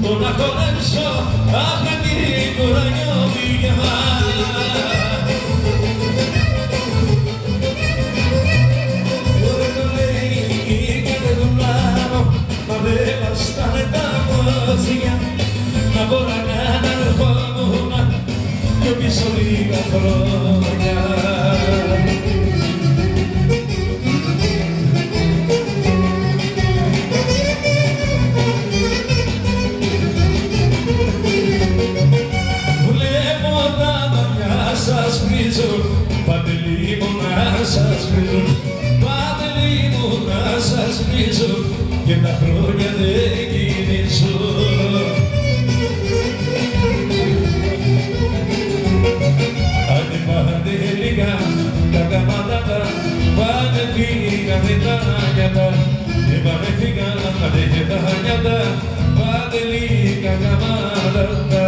το να χορέψω, αχ με την κουρανιώδη δεν το λέει και δεν το πλάνω, μα δεν βαστάνε τα μόθια να μπορώ να ερχόμουν πιο πίσω λίγα χρόνια. Παντελή μου να σας βρίζω, Παντελή μου να σας βρίζω και τα χρόνια δεν κινήσω. Άντε Παντελίκα, τα καμάτατα, πάνε φύγανε τα νιάτα, πάνε φύγανε και τα νιάτα, Παντελίκα καμάτατα.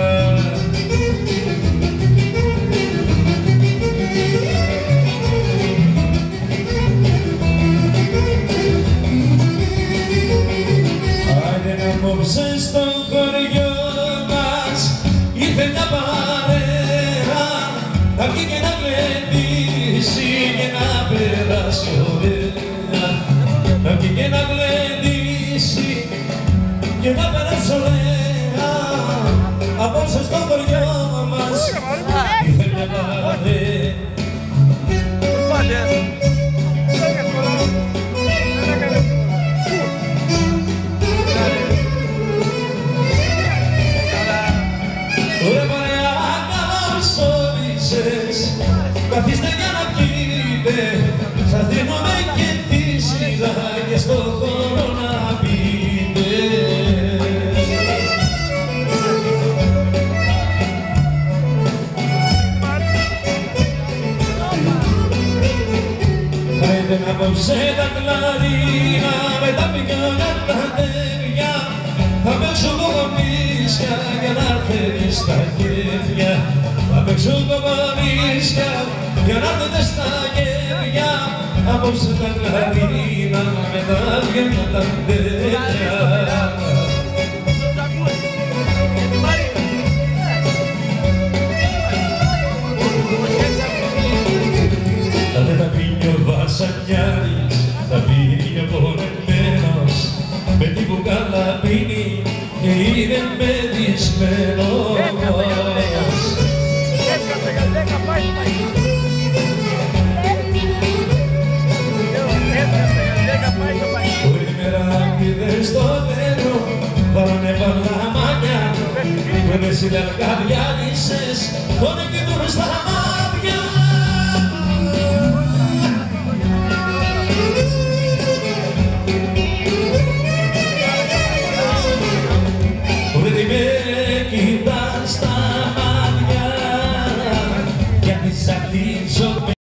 Απόψε στο χωριό μας ήρθε μια παρέα, να βγει και να γλεντήσει και να περάσει ωραία, να βγει και να γλεντήσει και να περάσει ωραία. Απόψε στο χωριό μας ήρθε μια παρέα. Καθίστε για να πείτε, σας δίνουμε και τη σειρά και στο χώρο να πείτε. Πάετε να απόψε τα κλαρίνα με τα πικρά τα τέρια, θα παίξω κοκομίσια για να έρθετε στα κέφια. Θα παίξω κοκομίσια για να έρθετε στα κέφια, απόψε τα κλαρίνα με τα βγαίνουν τα τέρια. Τότε τα πίνει ο βασανιάρης, τα πίνει ο πονεμένος, με την μπουκάλα πίνει και είναι μεθυσμένος. Όλη μέρα πήδες στο νερό, βάλανε παλαμάνια, που εμείς οι λαρκαδιάλισσες, τον εκκίνουν στα μάτια.